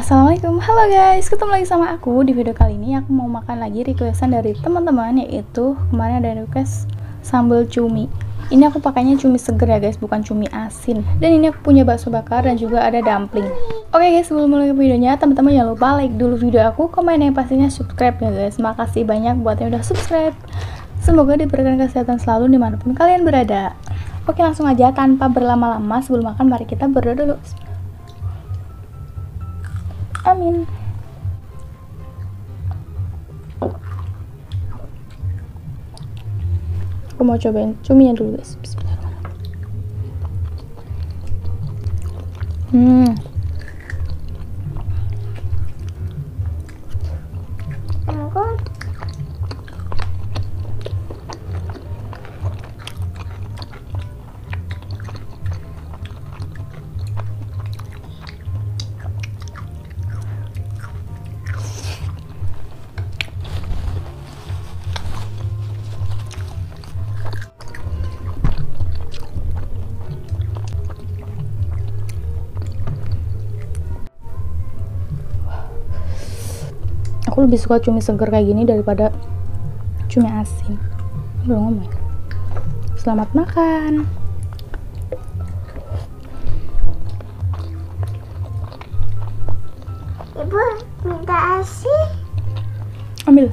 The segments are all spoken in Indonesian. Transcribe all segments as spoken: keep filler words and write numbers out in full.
Assalamualaikum, halo guys, ketemu lagi sama aku. Di video kali ini aku mau makan lagi requestan dari teman-teman, yaitu kemarin ada request sambal cumi. Ini aku pakainya cumi seger ya guys, bukan cumi asin. Dan ini aku punya bakso bakar dan juga ada dumpling. Oke guys, sebelum mulai ke videonya, teman-teman jangan lupa like dulu video aku, komen, yang pastinya subscribe ya guys. Makasih banyak buat yang udah subscribe. Semoga diberikan kesehatan selalu dimanapun kalian berada. Oke, langsung aja tanpa berlama-lama, sebelum makan mari kita berdoa dulu. Amin. Aku mau cobain cuminya dulu guys. Bismillahirrahmanirrahim. Hmm. Aku lebih suka cumi seger kayak gini daripada cumi asin. Udah ngomong. Selamat makan. Ibu minta asin. Ambil.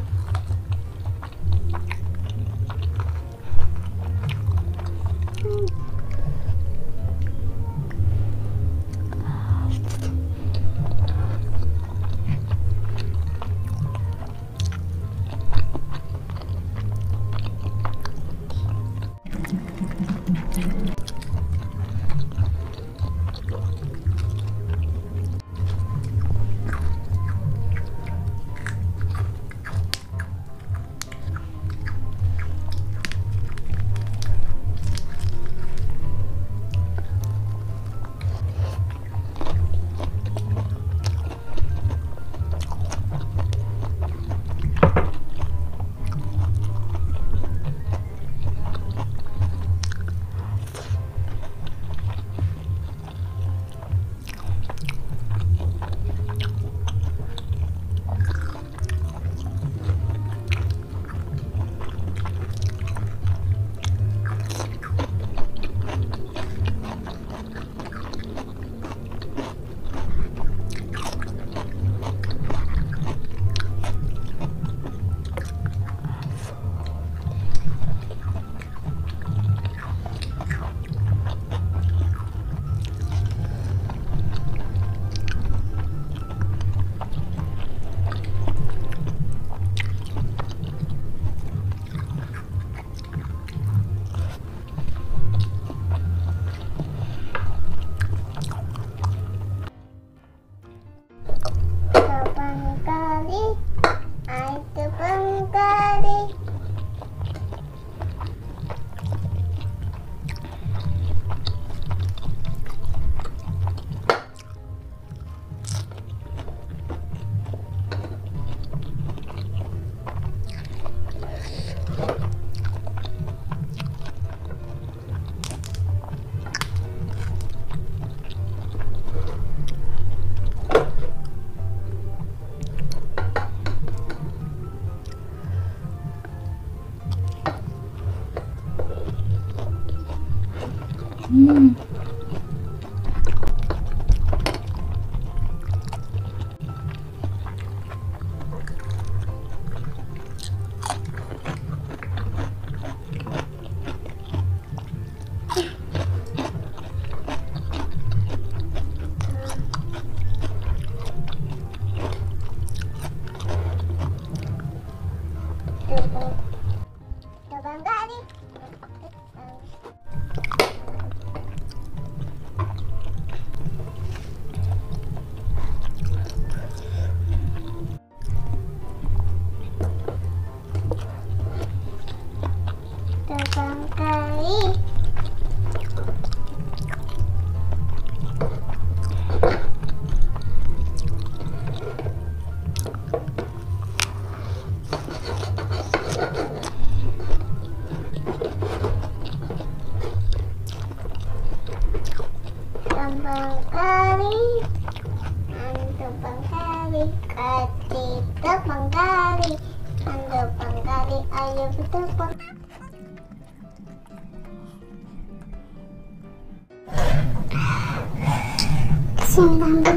Hmm. Sambal kari, mantap. Ati tepang kari, ando pangkari, ayo bertepang. Sembang.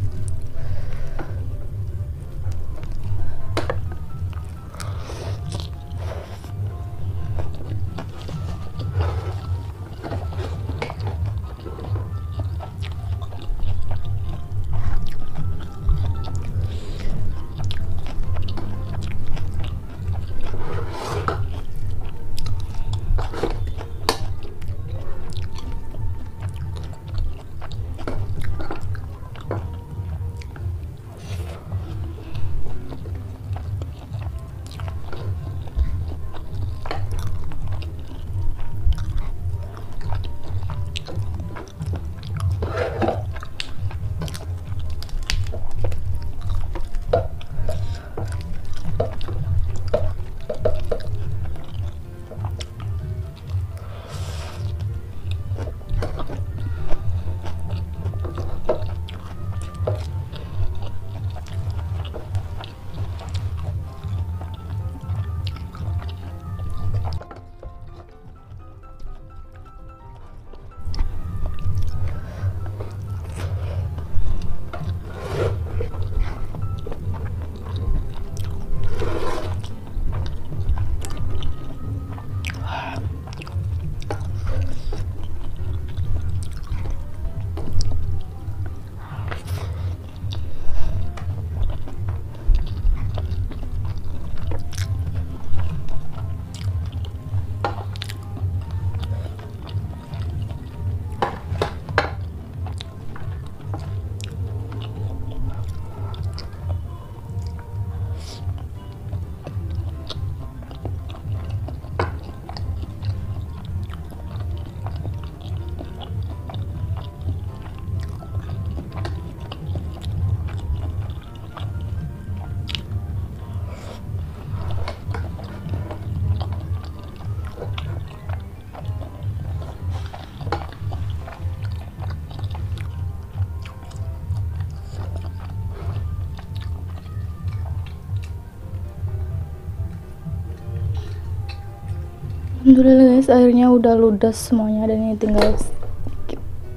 Alhamdulillah guys, airnya udah ludes semuanya dan ini tinggal skip.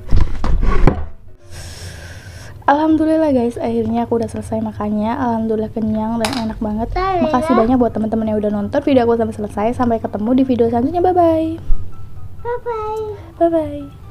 Alhamdulillah guys, akhirnya aku udah selesai makannya. Alhamdulillah kenyang dan enak banget. Makasih banyak buat teman-teman yang udah nonton video aku sampai selesai. Sampai ketemu di video selanjutnya. Bye bye. Bye bye. Bye bye.